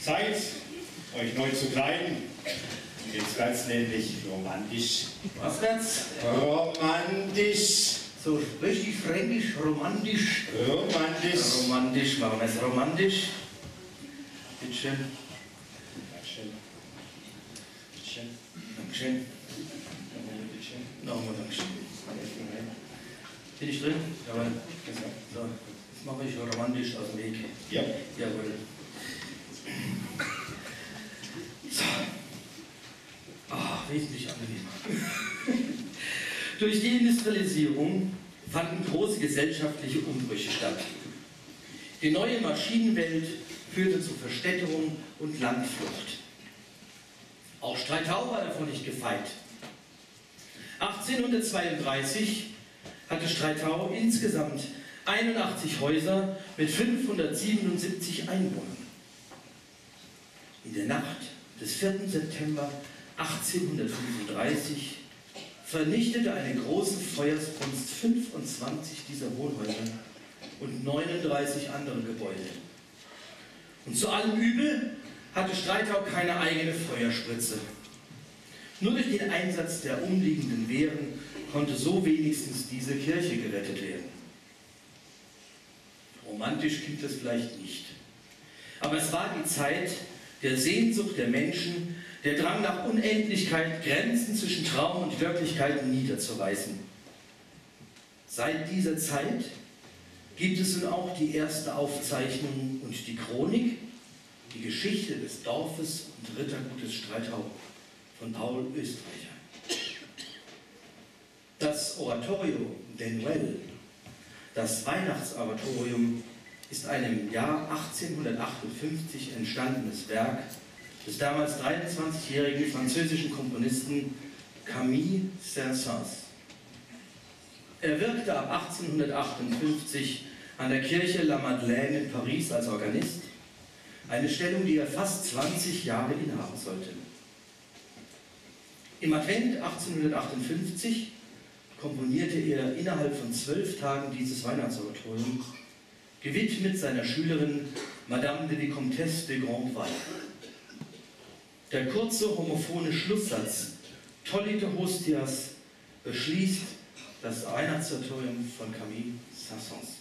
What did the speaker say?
Zeit, euch neu zu kleiden. Jetzt wird's nämlich romantisch. Was wird's? Romantisch. So richtig fränkisch, romantisch. Romantisch. Romantisch, machen wir es romantisch. Bitteschön. Dankeschön. Bitteschön. Dankeschön. Bitteschön. Nochmal Dankeschön. Bin ich drin? Jawohl. So, jetzt mache ich romantisch aus dem Weg. Ja. Jawohl. So. Wesentlich angenehmer. Durch die Industrialisierung fanden große gesellschaftliche Umbrüche statt. Die neue Maschinenwelt führte zu Verstädterung und Landflucht. Auch Streithau war davon nicht gefeit. 1832 hatte Streithau insgesamt 81 Häuser mit 577 Einwohnern. In der Nacht des 4. September 1835 vernichtete eine große Feuersbrunst 25 dieser Wohnhäuser und 39 andere Gebäude. Und zu allem Übel hatte Streithau keine eigene Feuerspritze. Nur durch den Einsatz der umliegenden Wehren konnte so wenigstens diese Kirche gerettet werden. Romantisch klingt es vielleicht nicht, aber es war die Zeit der Sehnsucht der Menschen, der Drang nach Unendlichkeit, Grenzen zwischen Traum und Wirklichkeit niederzureißen. Seit dieser Zeit gibt es nun auch die erste Aufzeichnung und die Chronik, die Geschichte des Dorfes und Rittergutes Streithau von Paul Österreicher. Das Oratorio de Noël, das Weihnachtsoratorium, ist ein im Jahr 1858 entstandenes Werk des damals 23-jährigen französischen Komponisten Camille Saint-Saëns. Er wirkte ab 1858 an der Kirche La Madeleine in Paris als Organist, eine Stellung, die er fast 20 Jahre innehaben sollte. Im Advent 1858 komponierte er innerhalb von 12 Tagen dieses Weihnachtsoratorium, gewidmet seiner Schülerin Madame de la Comtesse de Grandval. Der kurze homophone Schlusssatz Tollite Hostias beschließt das Weihnachtsoratorium von Camille Saint-Saëns.